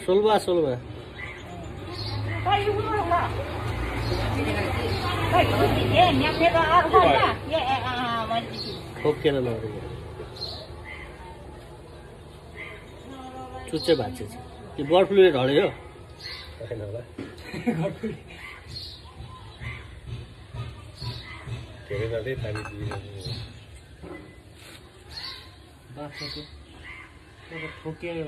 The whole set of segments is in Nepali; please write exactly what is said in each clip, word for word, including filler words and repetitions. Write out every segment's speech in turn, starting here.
सोलवा सोलवा खोकेर लग्यो चुच्चे भाँचे छ त्यो बर्ड फ्लूले ढल्यो हैन होला केरे नले पानी दिनु बाछको त्यो ठोकेर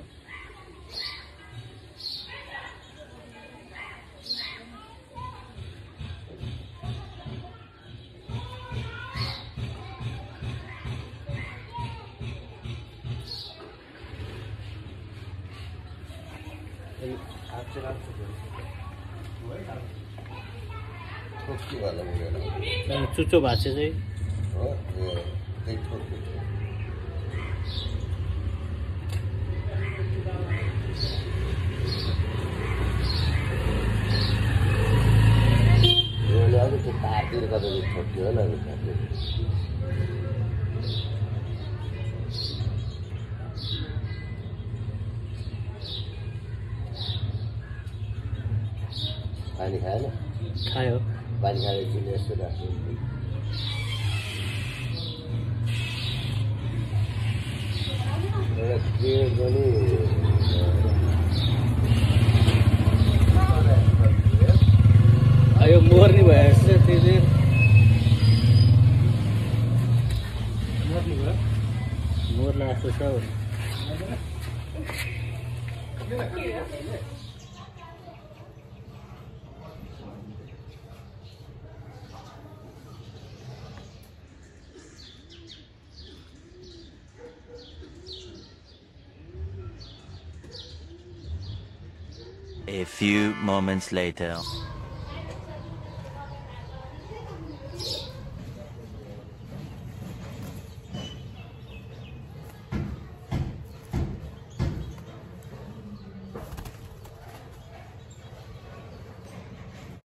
चुच्चो भाँचे चाहिँ तारतिर कतै छोड्यो होला पानी खाएन खायो पानी खाएर एकछिन यस्तो राख्छु एउटा के पनि यो मर्ने भएछ त्यो चाहिँ मर्ने भयो मर्ला जस्तो छ A few moments later.